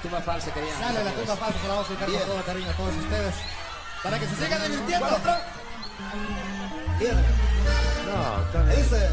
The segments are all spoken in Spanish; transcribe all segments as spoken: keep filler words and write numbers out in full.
tumba falsa querían. Sale la tumba falsa, se la vamos a dedicar con todo cariño a todos ustedes. Para que se sigan divirtiendo. Bien. No, también. Dice.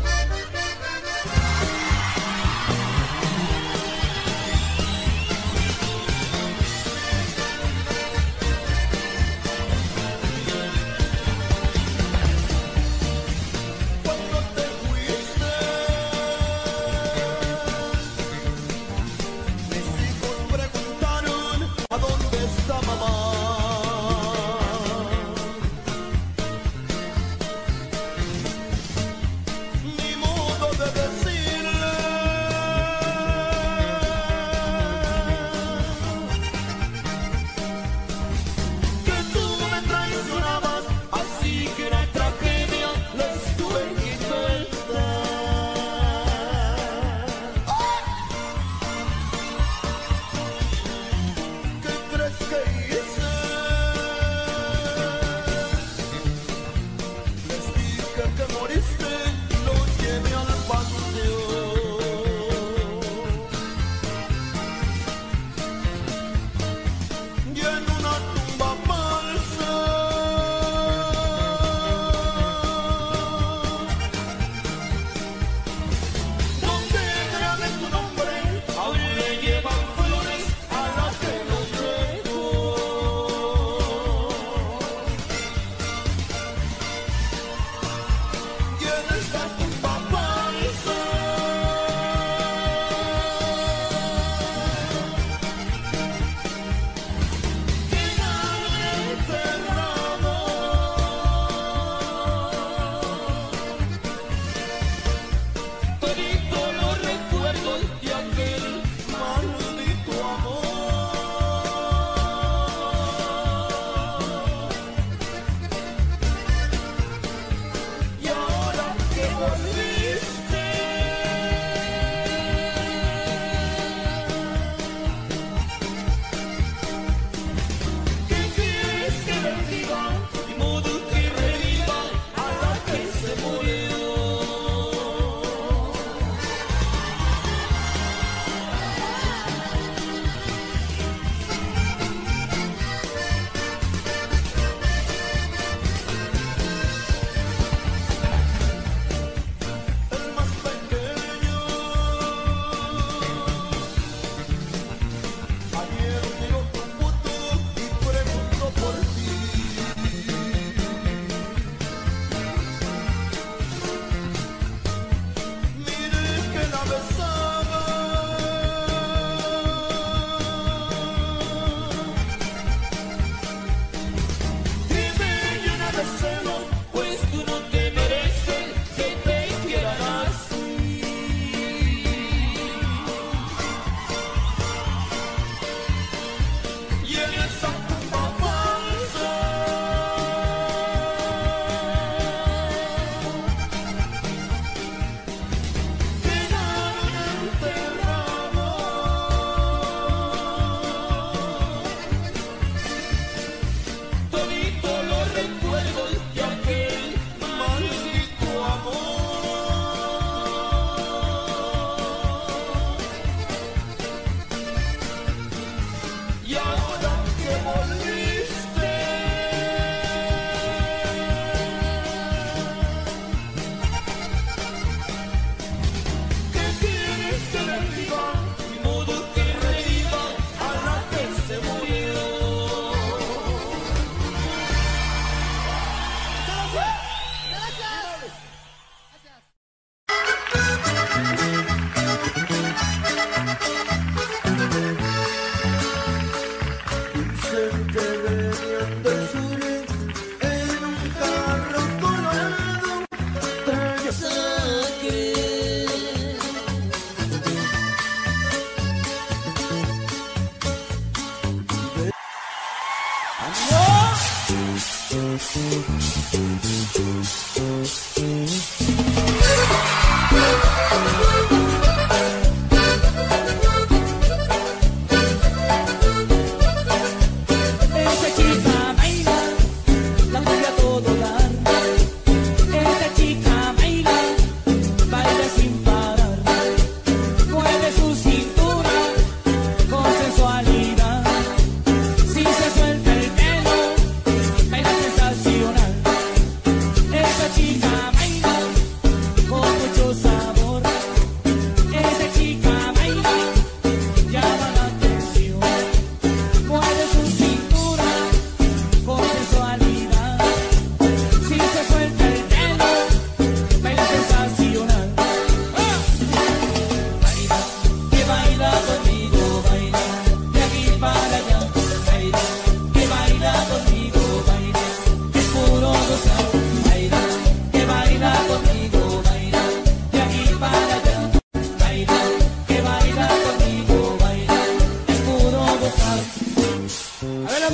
Mueve su cintura con sensualidad.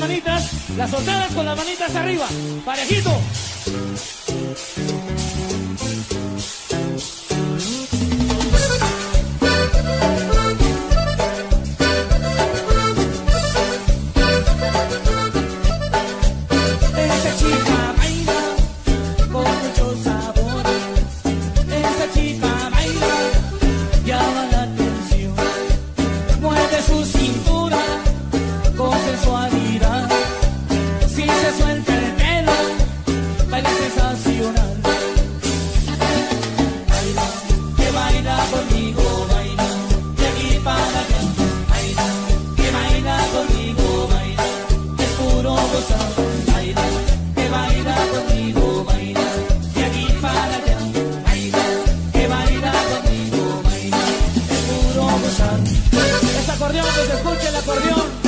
manitas, las solteras con las manitas arriba, parejito. Esta chica baila con mucho sabor, esta chica baila, llama la atención, mueve su cintura con sensualidad, si se suelta el pelo, baila sensacional. Baila, que baila conmigo, baila, de aquí para allá. Baila, que baila conmigo, baila, es puro gozar. Baila, que baila conmigo, baila, de aquí para allá. Baila, que baila conmigo, baila, es puro gozar. Es acordeón, que se escuche el acordeón.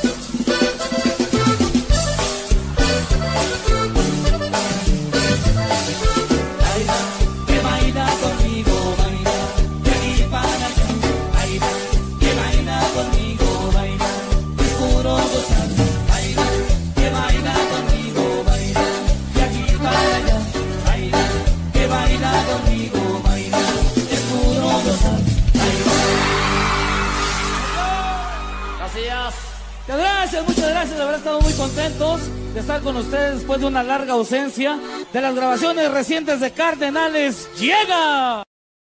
Muchas gracias, muchas gracias, de haber estado muy contentos de estar con ustedes después de una larga ausencia de las grabaciones recientes de Cardenales. ¡Llega!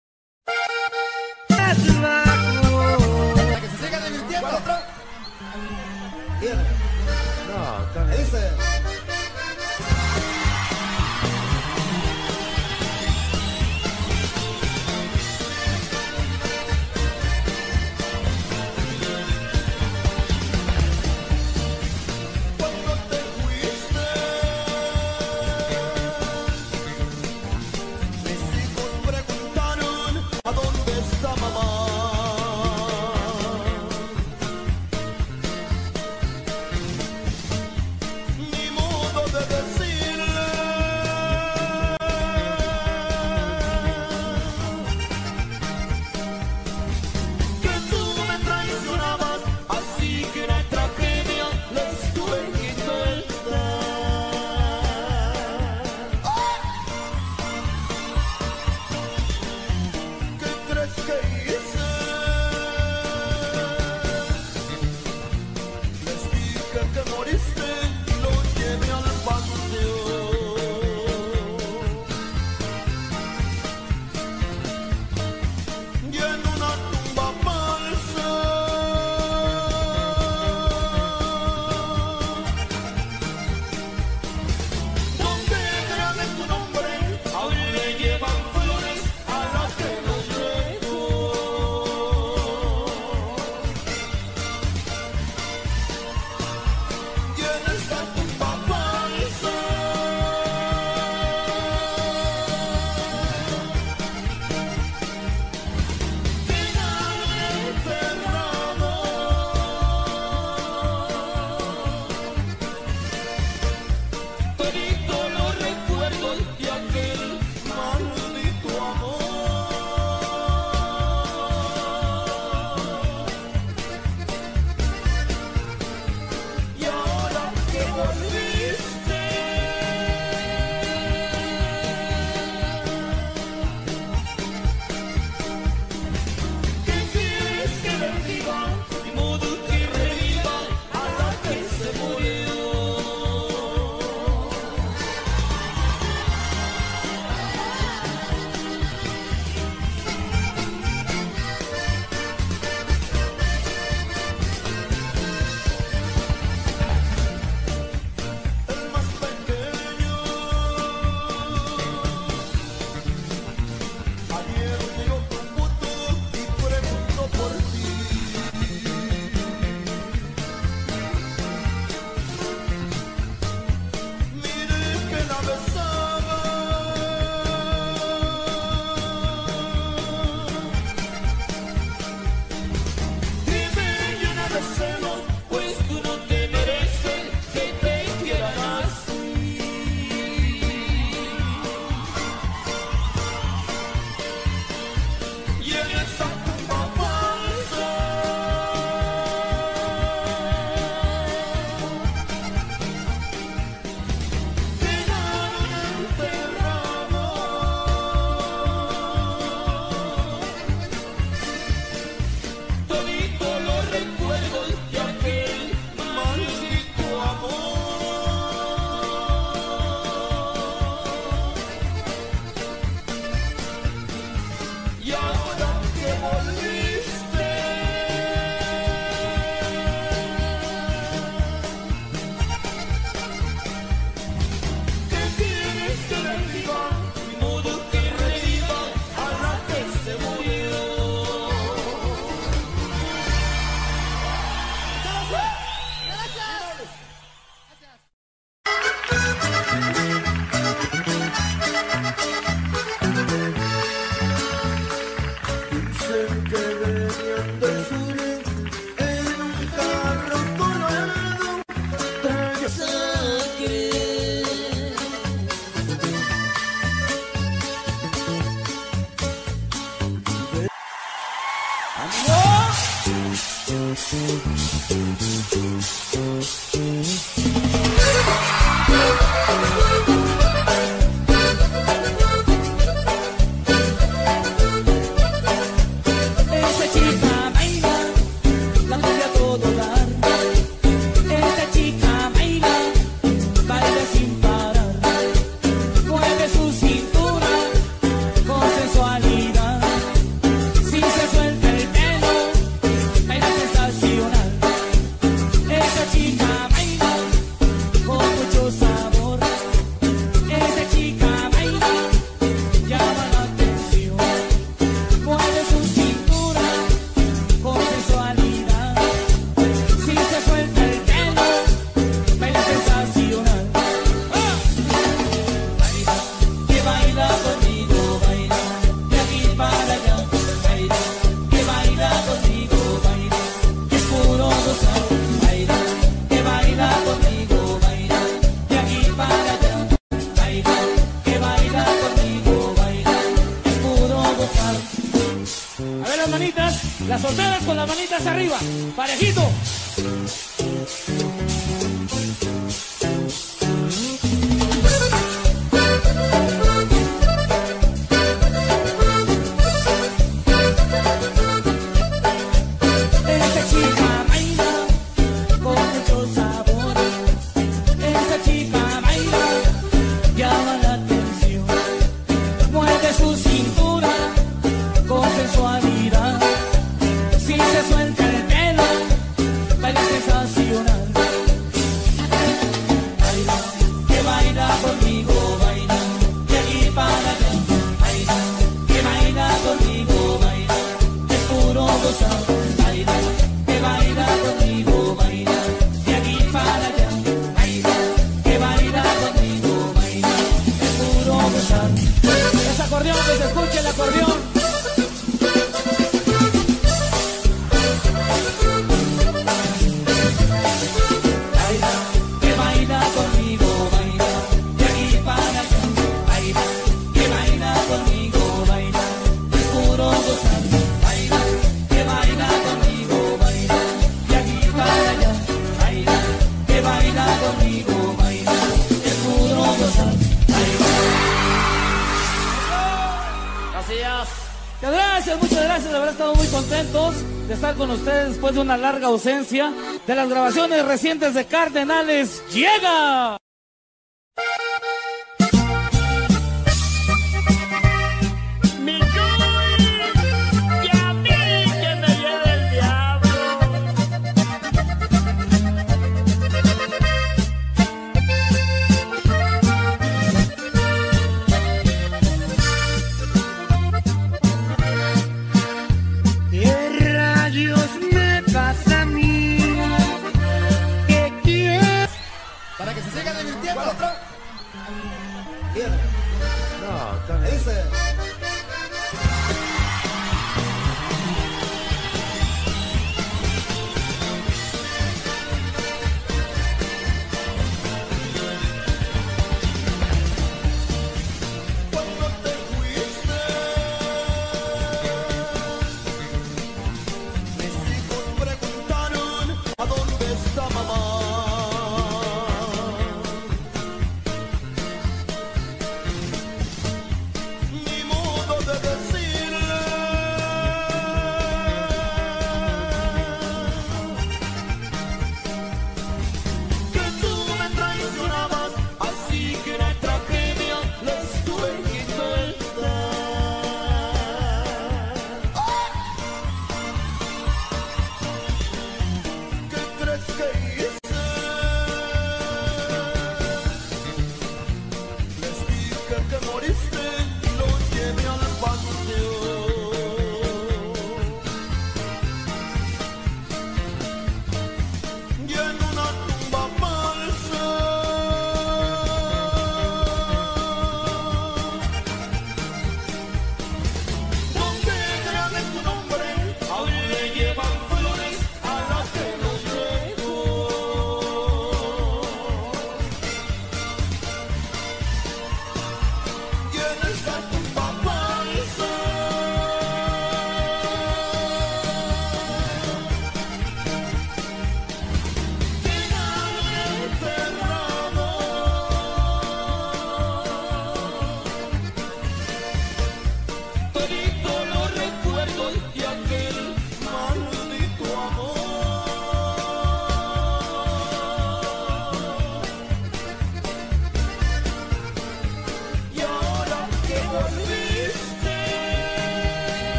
Para que se sigan divirtiendo. Bien. No, está bien. Dice. Mi Las solteras con las manitas arriba, parejito. Esta chica baila con mucho sabor. Esta chica baila, llama la atención. Mueve su cintura con sensualidad. Si se suelta el pelo, baila sensacional. Baila, que baila conmigo, baila, de aquí para allá. Baila, que baila conmigo, baila, es puro gozar. Baila, que baila conmigo, baila, de aquí para allá. Baila, que baila conmigo, baila, es puro gozar. Ese acordeón, que se escuche el acordeón. Gracias, muchas gracias, de verdad estamos muy contentos de estar con ustedes después de una larga ausencia de las grabaciones recientes de Cardenales. ¡Llega! Para que se sigan divirtiendo. Bien. No, está bien. Dice. Cuando te fuiste, mis hijos preguntaron a dónde está mamá. Mi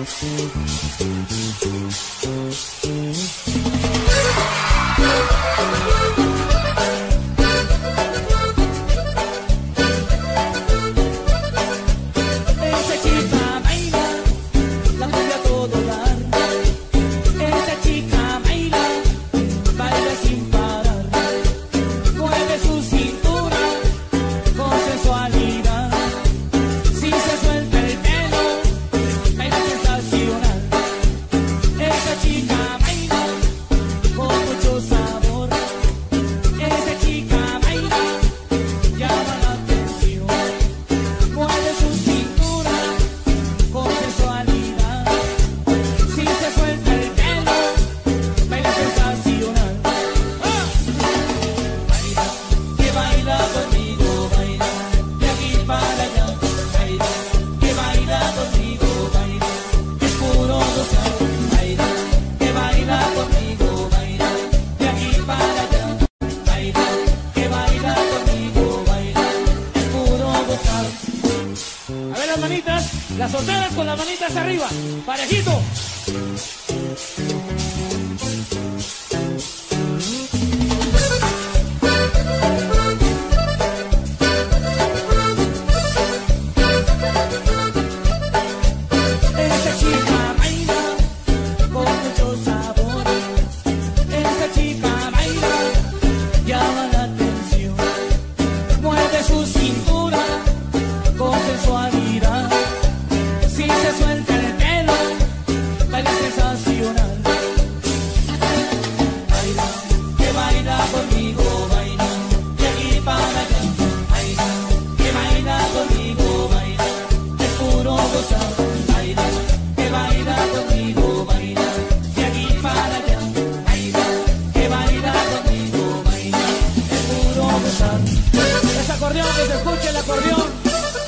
Las solteras con las manitas arriba, parejito. Esa chica baila con mucho sabor. Esa chica baila, llama la atención. Mueve su cintura con sensualidad. Si se suelta el pelo, baila sensacional. Baila, que baila conmigo, baila, de aquí para allá. Baila, que baila conmigo, baila, es puro gozar. Baila, que baila conmigo, baila, de aquí para allá. Baila, que baila conmigo, baila, es puro gozar. Ese acordeón, que se escuche el acordeón.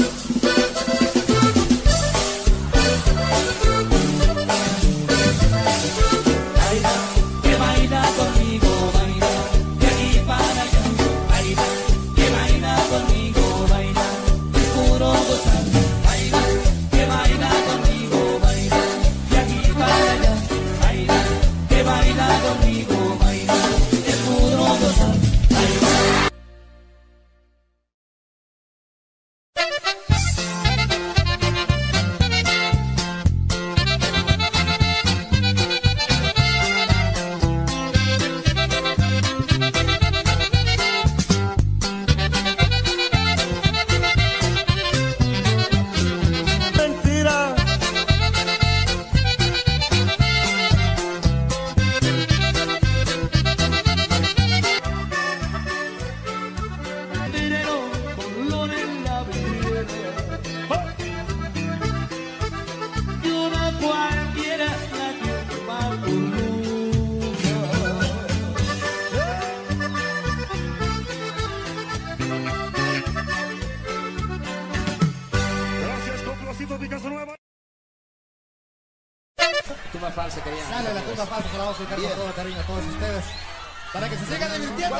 Tumba falsa, querían. Dale, la tumba falsa se la vamos a dedicar con todo cariño a todos ustedes. Para que se sigan divirtiendo.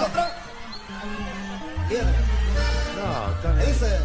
Bien. No, también. Dice.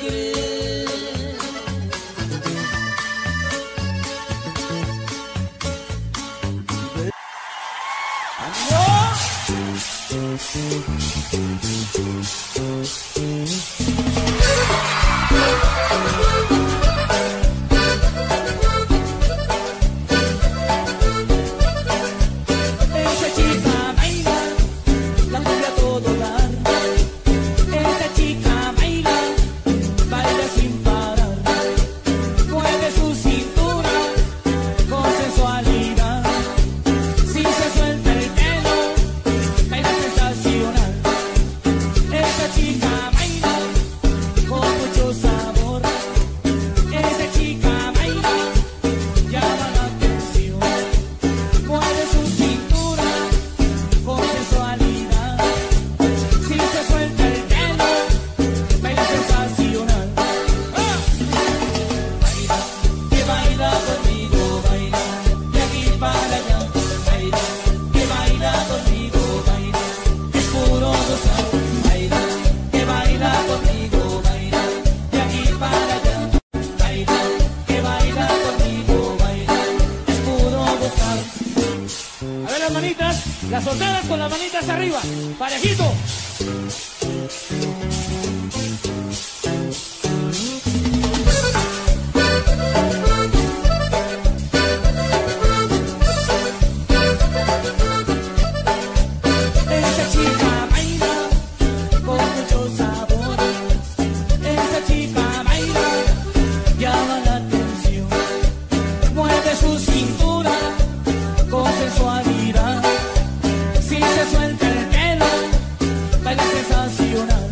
Esa chica baila, la cumbia a todo dar. Esa chica baila, baila sin parar. Mueve su cintura con sensualidad. Si se suelta el pelo, baila sensacional. Esa chica baila con mucho sabor. Esa chica baila, llama la atención. Mueve su cintura con sensualidad. Si se suelta el pelo, baila sensacional. ¡Ah! Baila, que baila conmigo, baila, de aquí para allá. Baila, que baila conmigo, baila, es puro gozar. Baila, que baila conmigo, baila, de aquí para allá. Baila, que baila conmigo, baila, es puro gozar. A ver las manitas, las solteras con las manitas arriba, parejito. Esa chica baila con mucho sabor. Esa chica baila, llama la atención. Mueve su cintura con sensualidad. Si se suelta el pelo, baila sensacional.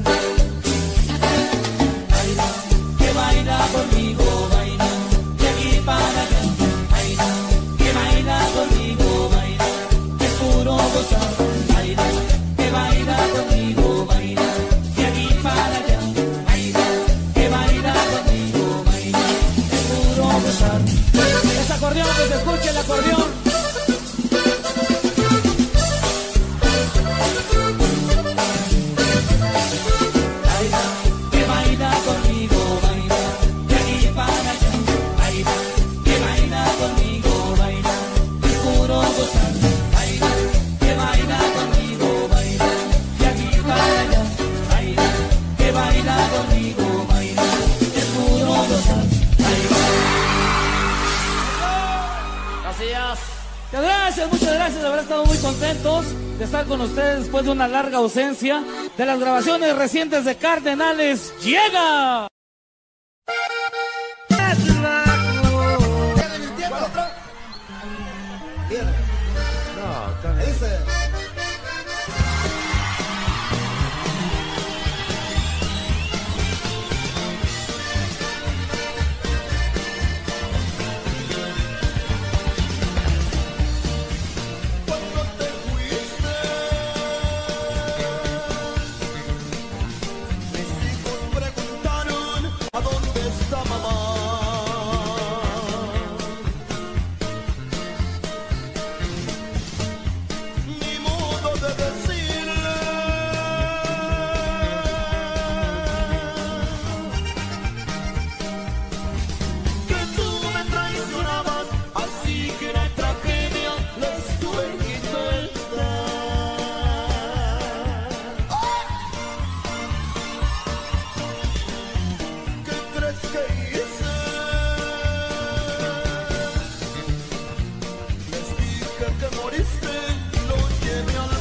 Baila, que baila conmigo, baila, de aquí para allá. Baila, que baila conmigo, baila, es puro gozar. Baila, que baila conmigo, baila, de aquí para allá. Baila, que baila conmigo, baila, es puro gozar. Ese acordeón, que se escuche el acordeón. Baila, que baila conmigo, baila, de aquí para allá. Baila, que baila conmigo, baila, es puro gozar. Baila, que baila conmigo, baila, de aquí para allá. Baila, que baila conmigo, baila, es puro gozar. Baila. Gracias. Muchas gracias, muchas gracias. De verdad estamos muy contentos de estar con ustedes después de una larga ausencia de las grabaciones recientes de Cardenales. ¡Llega! ¿Viene mintiendo? Viene. No, tan- Dice. Cuando te fuiste, mis hijos preguntaron a dónde está mamá. Ni modo de decirle que tú me traicionabas, así que la tragedia les tuve que inventar. ¿Qué crees que hice? Les dije que moriste y los llevé al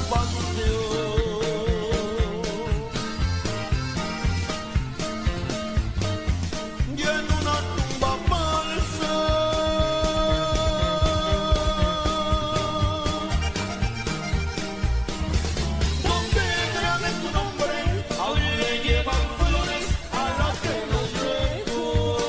panteón. Y en una tumba falsa donde grabé tu nombre, aún le llevan flores a la que nos dejó.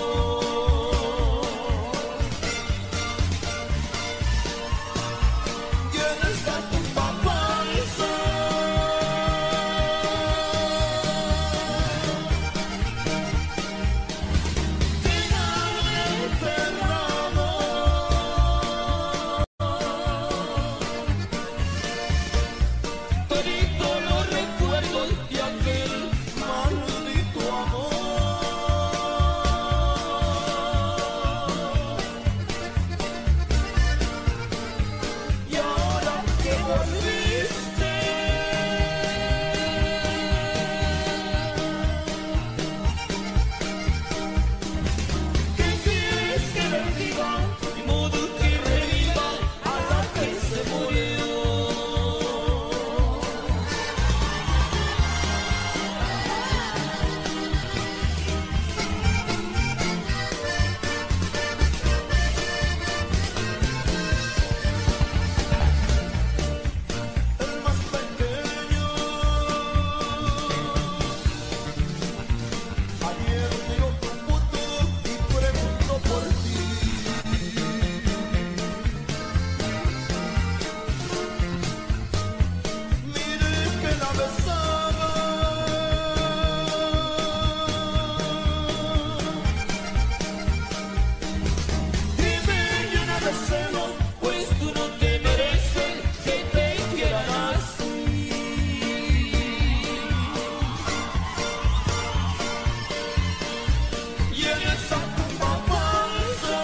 esa tumba falsa.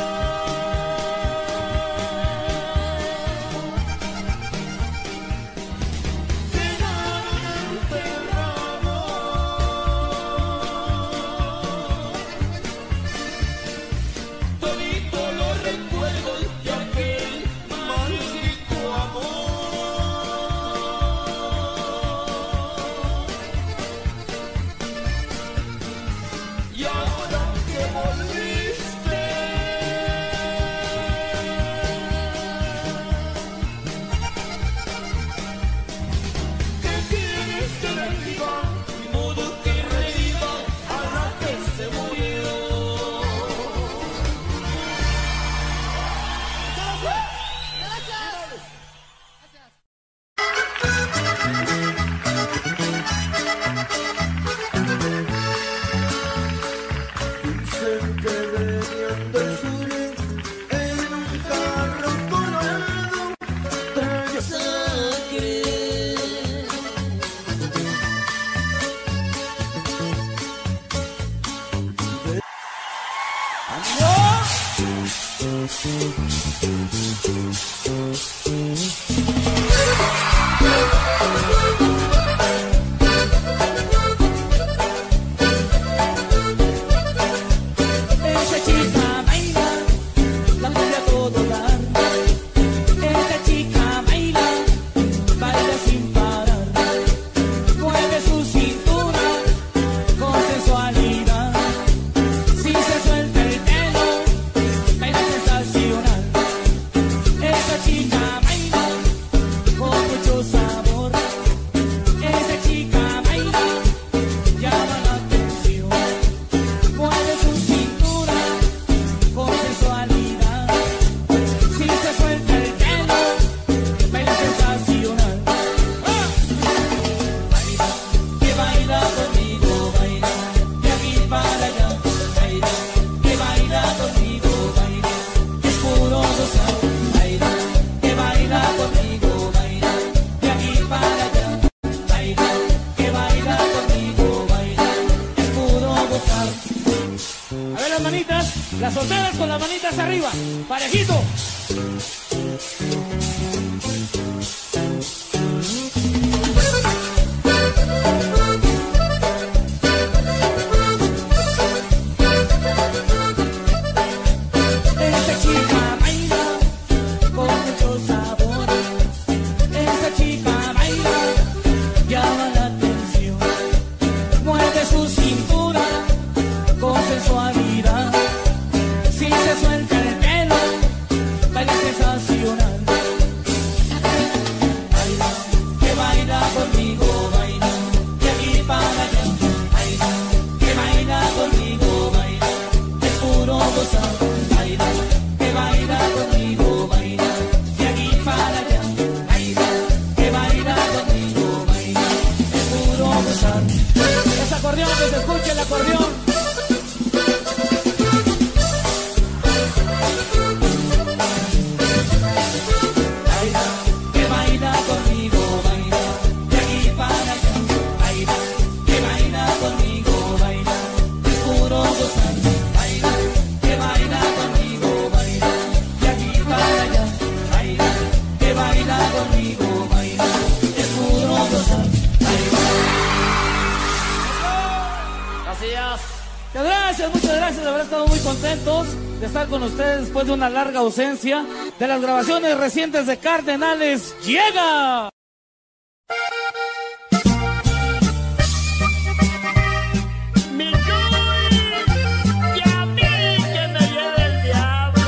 Quedaron enterrados todito los recuerdos de aquel maldito amor. Y ahora que volviste, ¿qué quieres que le diga? Ni modo que reviva a la que se murió. Dicen que venían del sur en un carro colorado, traía sangre. Esa chica baila, la cumbia a todo dar. Esa chica baila, baila sin parar. Mueve su cintura con sensualidad. Si se suelta el pelo, baila sensacional. Esa chica baila con mucho sabor. Esa chica baila, llama la atención. Mueve su cintura con sensualidad. Si se suelta el pelo, baila sensacional. ¡Ah! Baila, que baila conmigo, baila, de aquí para allá. Baila, que baila conmigo, baila, es puro gozar. Baila, que baila conmigo, baila, de aquí para allá. Baila, que baila conmigo, baila, es puro gozar. A ver las manitas, las solteras con las manitas arriba, parejito. Esa chica baila con mucho sabor. Esa chica baila, llama la atención. Mueve su cintura con sensualidad. Si se suelta el pelo, baila sensacional. Baila, que baila conmigo, baila, de aquí para allá. Baila, que baila conmigo, baila, es puro gozar. Baila, que baila conmigo, baila, de aquí para allá. Baila, que baila conmigo, baila, es puro gozar. Ese acordeón, que se escuche el acordeón. Baila, que baila conmigo, baila, de aquí para allá. Baila, que baila conmigo, baila, es puro gozar. Baila, que baila conmigo, baila, de aquí para allá. Baila, que baila conmigo, baila, es puro gozar. Baila. Gracias. Muchas gracias, muchas gracias. De haber estado muy contentos de estar con ustedes después de una larga ausencia de las grabaciones recientes de Cardenales. ¡Llega! Mi Yuri, y a mí que me lleve el diablo.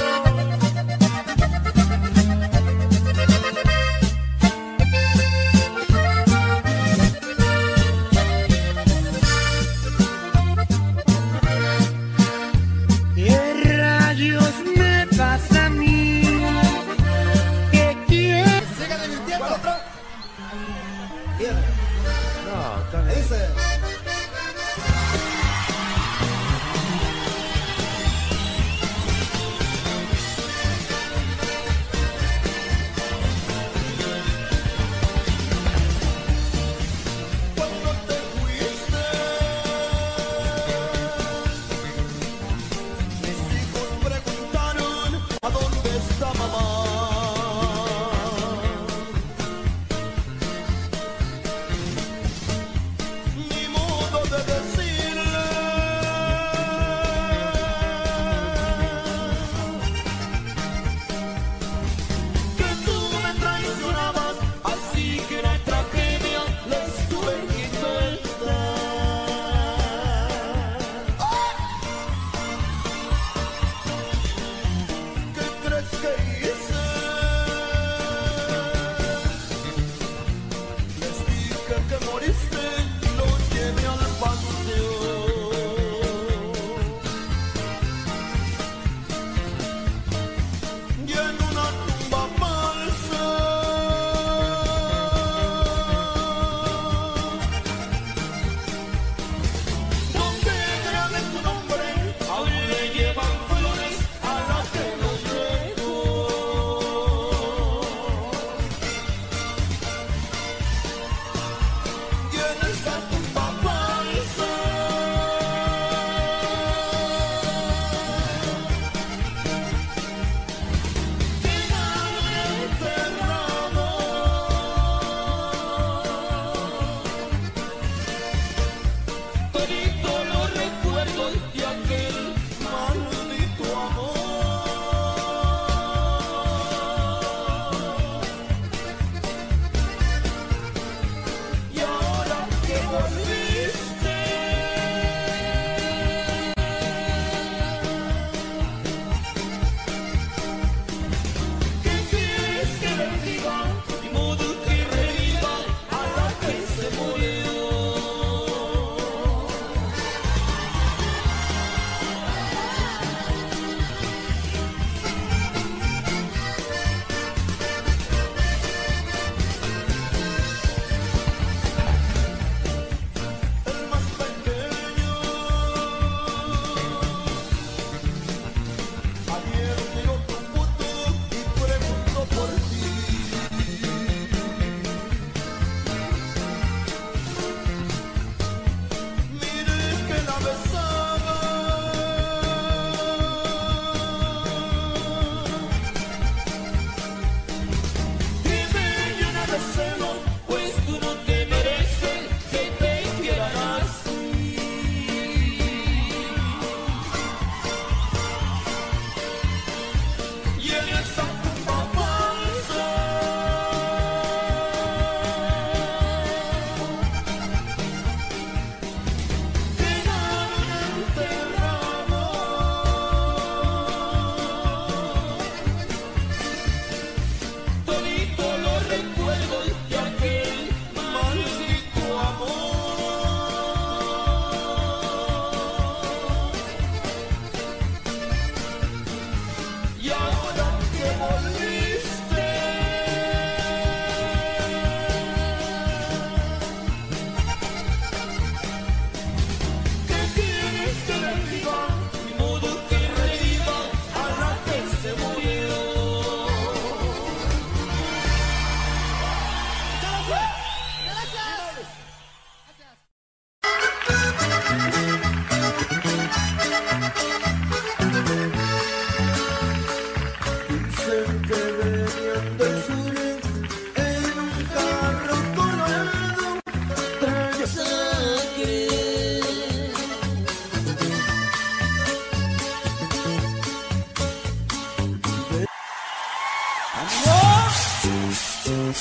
¿Qué rayos me pasa a mí? ¿Qué quiero? Que se sigan divirtiendo.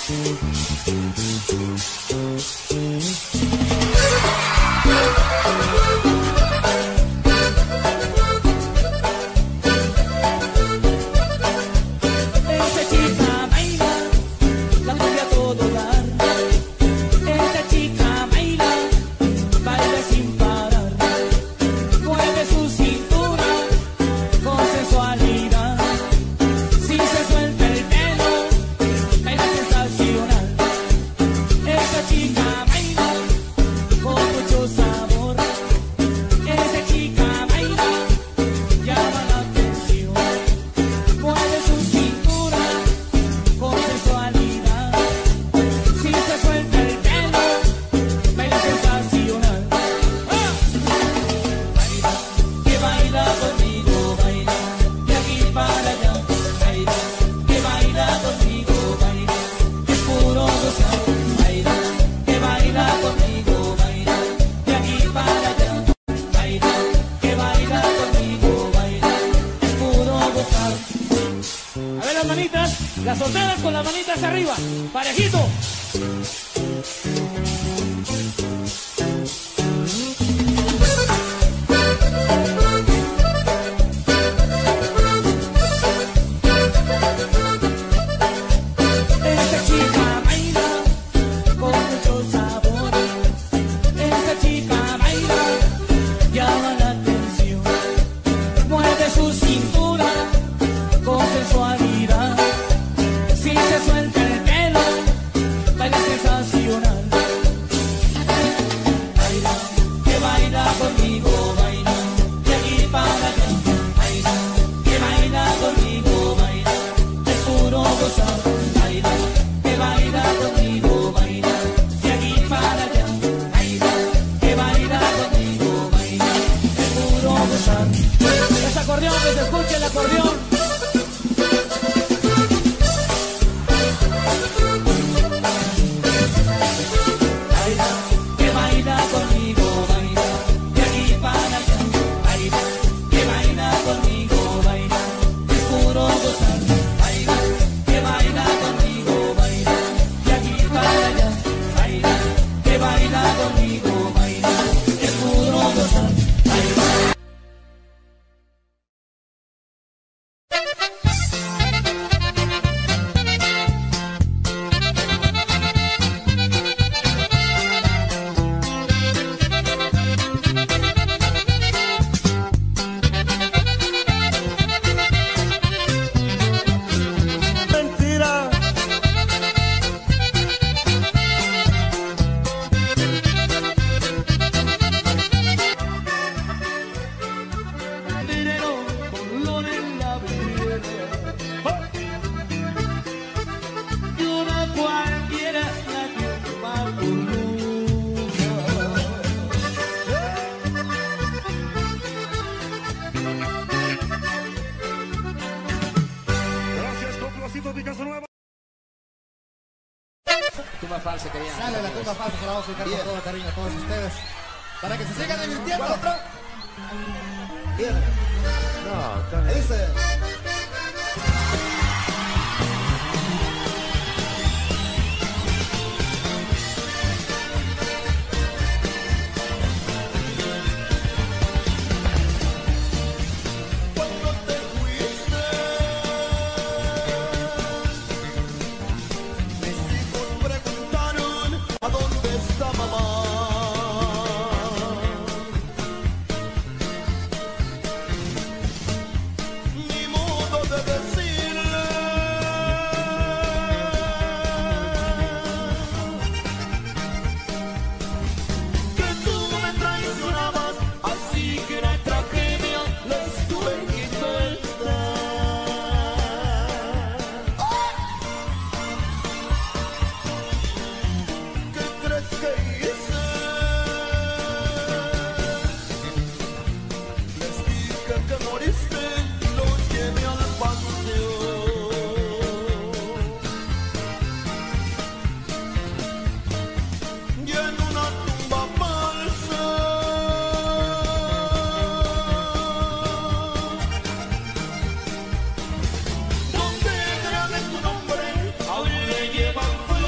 Las solteras con las manitas arriba, parejito. Esta chica baila con mucho sabor. Esta chica baila, llama la atención. Mueve su cintura con sensualidad. Si se suelta el pelo, baila sensacional. Baila, que baila conmigo, baila, de aquí para allá. Baila, que baila conmigo, baila, es puro gozar. Baila, que baila conmigo, baila, de aquí para allá. Baila, que baila conmigo, baila, es puro gozar. Ese acordeón, que se escuche el acordeón. Tumba falsa que viene. Sale la tumba falsa, se la vamos a dedicar con todo cariño a todos ustedes. Para que se sigan divirtiendo. Bien. No, está bien. Dice. Donde grave tu nombre, aún le llevan flores.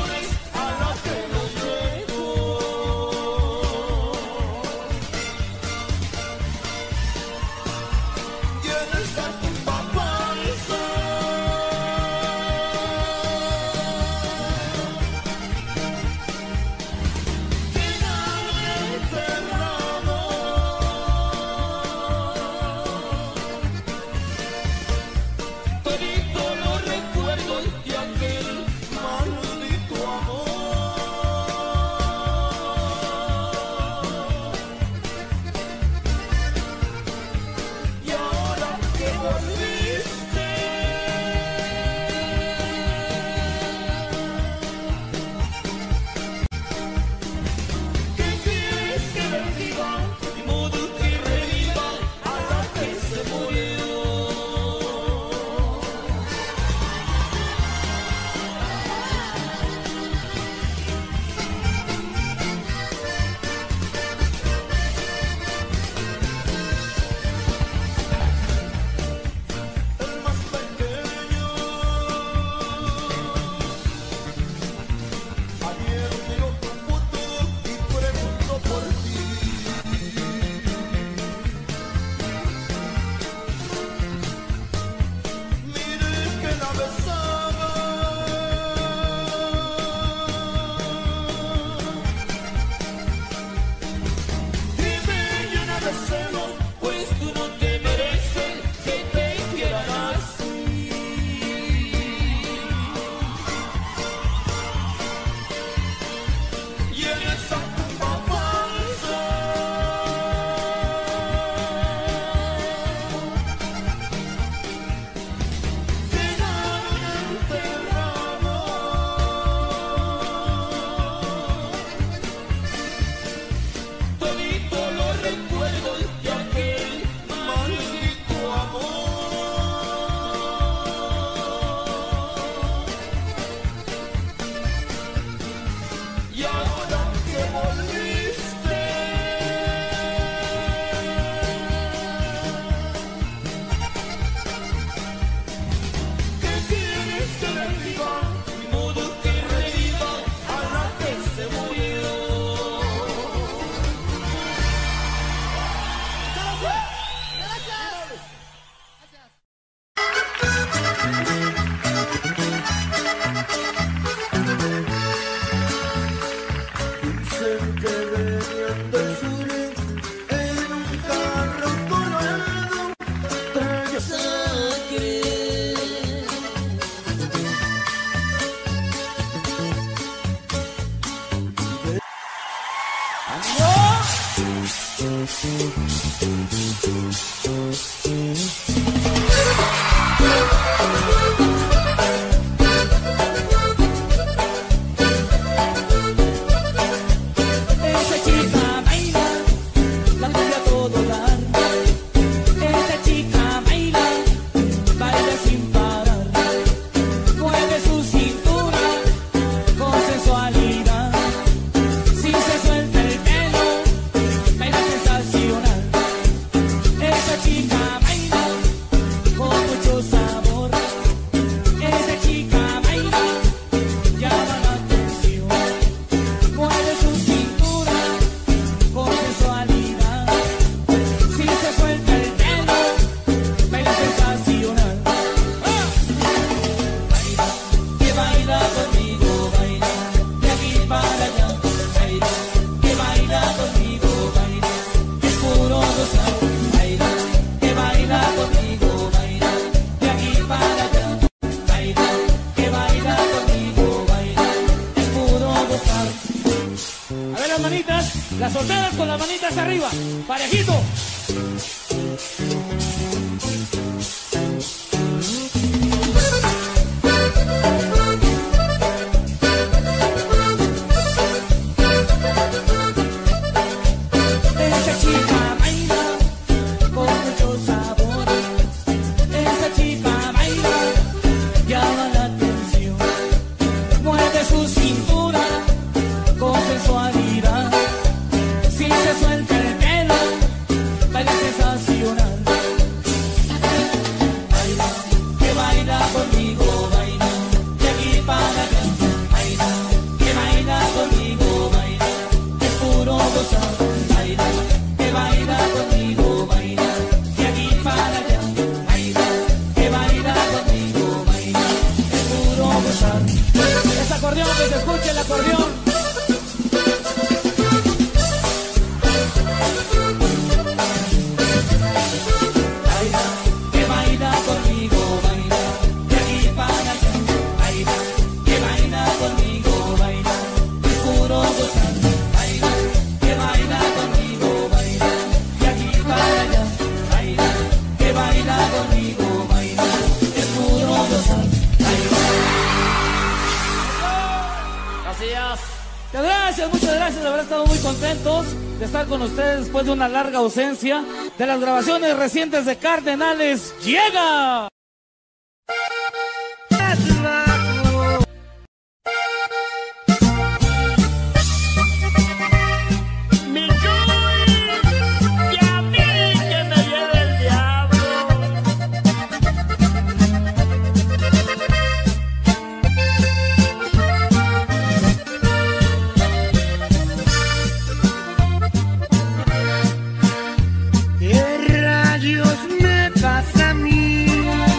Las solteras con las manitas arriba, parejito. Esa chica baila con mucho sabor. Esa chica baila, llama la atención. Mueve su cintura con sensualidad. Si se suelta el pelo, baila sensacional. Baila, que baila conmigo, baila, de aquí para allá. Baila, que baila conmigo, baila, es puro gozar. Baila, que baila conmigo, baila, de aquí para allá. Baila, que baila conmigo, baila, es puro gozar. Es acordeón, que se escuche el acordeón. Gracias, muchas gracias, de haber estado muy contentos de estar con ustedes después de una larga ausencia de las grabaciones recientes de Cardenales. ¡Llega! ¿Qué rayos me pasa a mí?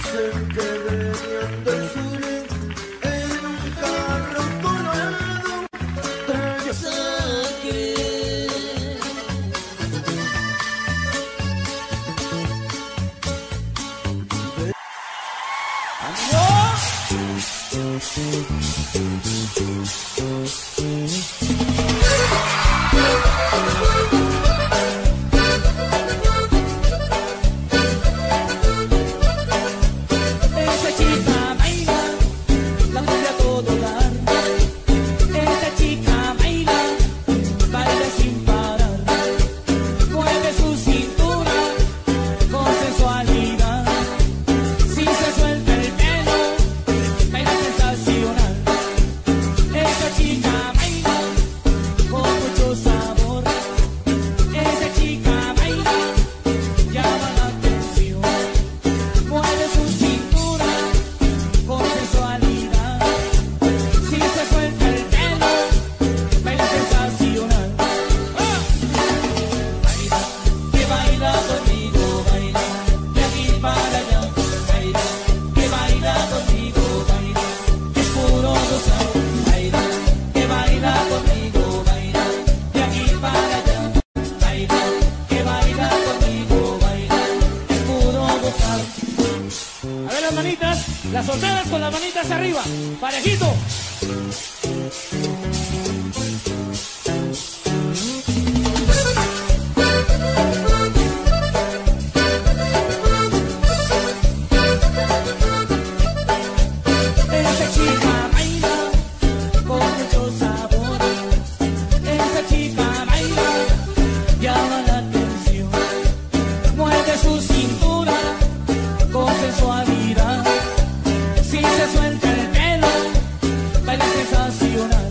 Dicen que venían del sur en un carro colorado de sangre. Esa chica baila, la cumbia a todo dar. Esa chica baila, baila sin parar. Mueve su cintura con sensualidad. Si se suelta el pelo, baila sensacional. Esa chica baila con mucho sabor. Esa chica baila, llama la atención. Mueve su cintura con sensualidad. Si se suelta el pelo, baila sensacional. ¡Ah! Baila, que baila conmigo, baila, de aquí para allá. Baila, que baila conmigo, baila, es puro gozar. Baila, que baila conmigo, baila, de aquí para allá. Baila, que baila conmigo, baila, es puro gozar. A ver las manitas, las solteras con las manitas arriba, parejito. Esa chica baila con mucho sabor. Esa chica baila, llama la atención. Mueve su cintura con sensualidad. Si se suelta el pelo, baila sensacional.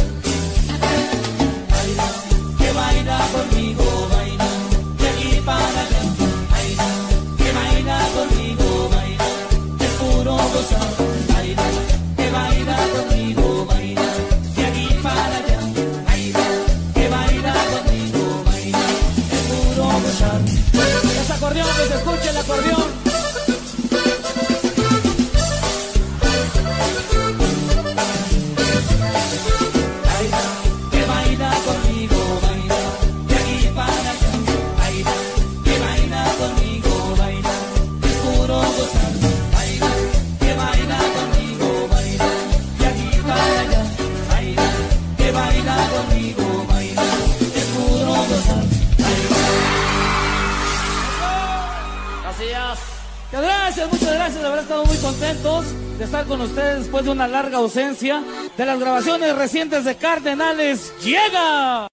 Baila, que baila conmigo, baila, de aquí para allá. Baila, que baila conmigo, baila, es puro gozar. Baila, que baila conmigo, baila, de aquí para allá. Baila, que baila conmigo, baila, es puro gozar. Ese acordeón, que se escuche el acordeón. Baila, que baila conmigo, baila, de aquí para allá. Baila, que baila conmigo, baila, es puro gozar. Baila, que baila conmigo, baila, de aquí para allá. Baila, que baila conmigo, baila, es puro gozar. Gracias. Muchas gracias, muchas gracias, de haber estado muy contentos de estar con ustedes después de una larga ausencia de las grabaciones recientes de Cardenales. ¡Llega!